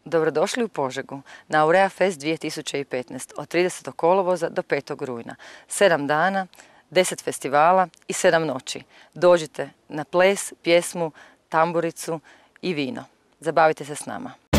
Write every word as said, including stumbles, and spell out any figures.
Dobrodošli u Požegu na Aurea Fest dvije tisuće petnaest od tridesetog kolovoza do petog rujna. Sedam dana, deset festivala i sedam noći. Dođite na ples, pjesmu, tamburicu i vino. Zabavite se s nama.